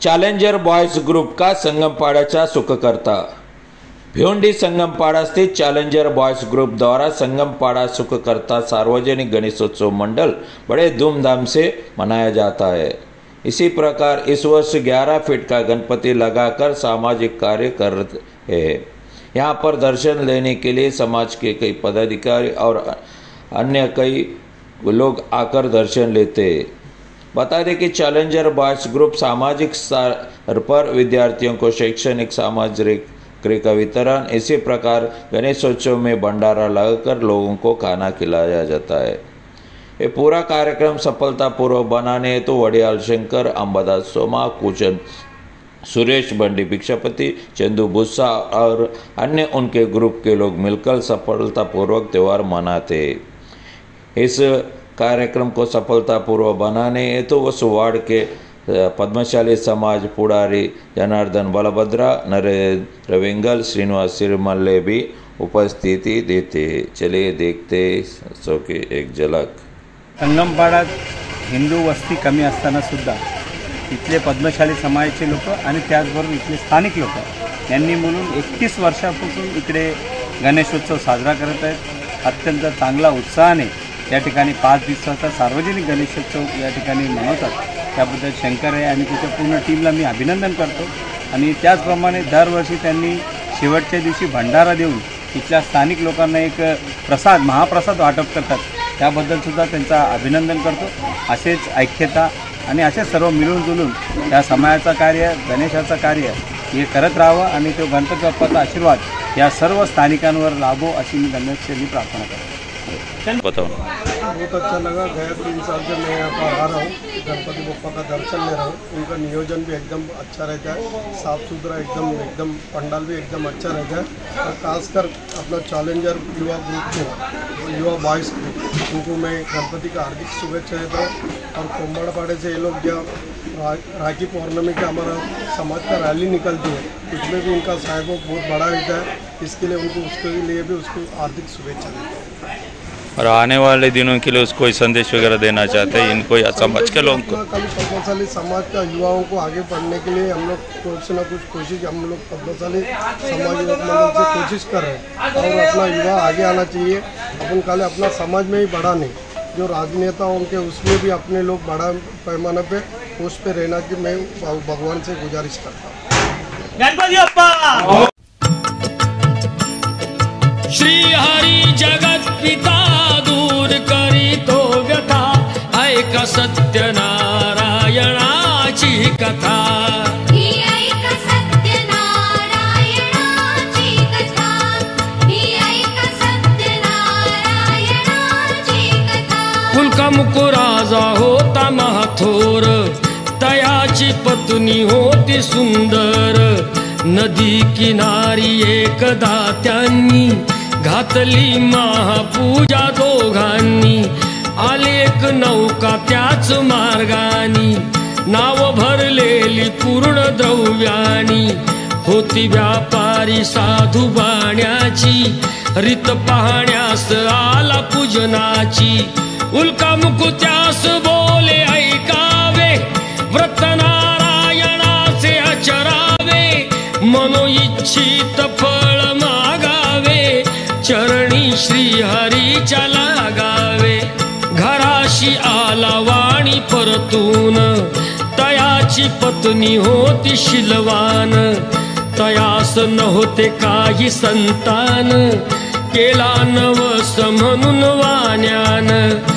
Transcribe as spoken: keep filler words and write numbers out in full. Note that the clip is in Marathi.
चॅलेंजर बॉयज ग्रुप का संगमपाड़ा सुखकर्ता। भिवंडी संगमपाड़ा स्थित चैलेंजर बॉयज ग्रुप द्वारा संगमपाड़ा सुखकर्ता सार्वजनिक गणेशोत्सव मंडल बड़े धूमधाम से मनाया जाता है। इसी प्रकार इस वर्ष ग्यारह फीट का गणपति लगाकर सामाजिक कार्य कर रहे हैं। यहाँ पर दर्शन लेने के लिए समाज के कई पदाधिकारी और अन्य कई लोग आकर दर्शन लेते हैं। बता दें कि चैलेंजर बॉयज ग्रुप सामाजिक स्तर पर विद्यार्थियों को शैक्षणिक सामग्री का वितरण, इसी प्रकार गणेशोत्सव में भंडारा लगाकर लोगों को खाना खिलाया जाता है। ये पूरा कार्यक्रम सफलतापूर्वक बनाने हेतु तो वडियाल शंकर, अंबादास सोमा, कुचन सुरेश, बंडी भिक्षापति, चंदू बुस्सा और अन्य उनके ग्रुप के लोग मिलकर सफलतापूर्वक त्यौहार मनाते हैं। इस कार्यक्रम को सफलतापूर्वक बनाने हेतु तो उस वार्ड के पद्मशाली समाज पुडारी जनार्दन बलभद्रा, नरेंद्र वेंगल, श्रीनिवास सिरमल्ले भी उपस्थिति देते हैं। चलिए देखते सो की एक झलक। संगमपाड़ा हिंदू वस्ती कमी असताना सुद्धा इथले पद्मशाली समाजाचे लोक आणि त्याचबरोबर इथले स्थानिक लोक यांनी मिळून एकतीस वर्षापासून इकडे गणेशोत्सव साजरा करत आहेत। अत्यंत चांगला उत्साहाने या ठिकाणी पाच दिवसाचा सार्वजनिक गणेशोत्सव या ठिकाणी मनवतात। त्याबद्दल शंकर आहे आणि त्याच्या पूर्ण टीमला मी अभिनंदन करतो। आणि त्याचप्रमाणे दरवर्षी त्यांनी शेवटच्या दिवशी भंडारा देऊन इथल्या स्थानिक लोकांना एक प्रसाद महाप्रसाद वाटप करतात। त्याबद्दल सुद्धा त्यांचा अभिनंदन करतो। असेच ऐक्यता आणि असे सर्व मिळून जुळून या समाजाचं कार्य, गणेशाचं कार्य हे करत राहावं आणि तो गणपती बाप्पाचा आशीर्वाद या सर्व स्थानिकांवर लाभो अशी मी गणेशाची प्रार्थना करतो। बताओ। बहुत अच्छा लगा। गया तीन साल से मैं यहाँ पर आ रहा हूँ, गणपति बप्पा का दर्शन ले रहा हूँ। उनका नियोजन भी एकदम अच्छा रहता है, साफ़ सुथरा एकदम एकदम पंडाल भी एकदम अच्छा रहता है। और खासकर अपना चैलेंजर युवा ग्रुप को, युवा बॉयज़ ग्रुप, उनको मैं गणपति का हार्दिक शुभेच्छा देता हूँ। और कोम्बाड़पाड़े से ये लोग क्या राखी पौर्णमी का हमारा समाज का रैली निकलती है, उसमें भी उनका सहयोग बहुत बड़ा रहता है। इसके लिए उनको उसके लिए भी उसको हार्दिक शुभेच्छा देता हूँ। और आने वाले दिनों के लिए उसको कोई संदेश वगैरह देना चाहते हैं इनको या समाज के लोगों को? कल पद्मशाली समाज का युवाओं को आगे बढ़ने के लिए हम लोग कुछ ना कुछ कोशिश हम लोग पद्मशाली समाज मंडल से कोशिश कर रहे हैं। और अपना युवा आगे आना चाहिए। अपन खाली अपना समाज में ही बड़ा नहीं, जो राजनेता उनके उसमें भी अपने लोग बड़ा पैमाने पे उस पे रहना की मैं भगवान से गुजारिश करता हूँ। गणपति बप्पा। श्री हरि जगत पिता दूर करी तो व्यथा, ऐक सत्यनारायणाची कथा। ही ऐक सत्यनारायणाची कथा, ही ऐक सत्यनारायणाची कथा। फुलका मुकुराजा होता महाथोर, तयाची पत्नी होती सुंदर। नदी किनारी एकदा त्यांनी घातली महापूजा दोघांनी। आले एक नौका त्याच मार्गानी, नाव भरलेली पूर्ण द्रव्यानी। होती व्यापारी साधू बाण्याची, रीत पाहण्यास आला पूजनाची। उल्का मुकुत्यास बोले ऐकावे, व्रत नारायणाचे आचरावे। मनो इच्छित फळ मागावे, चरणी श्री हरीच्या लागावे। घराशी आला वाणी परतून, तयाची पत्नी होती शिलवान। तयास नव्हते काही संतान, केला नवस म्हणून वाण्यान।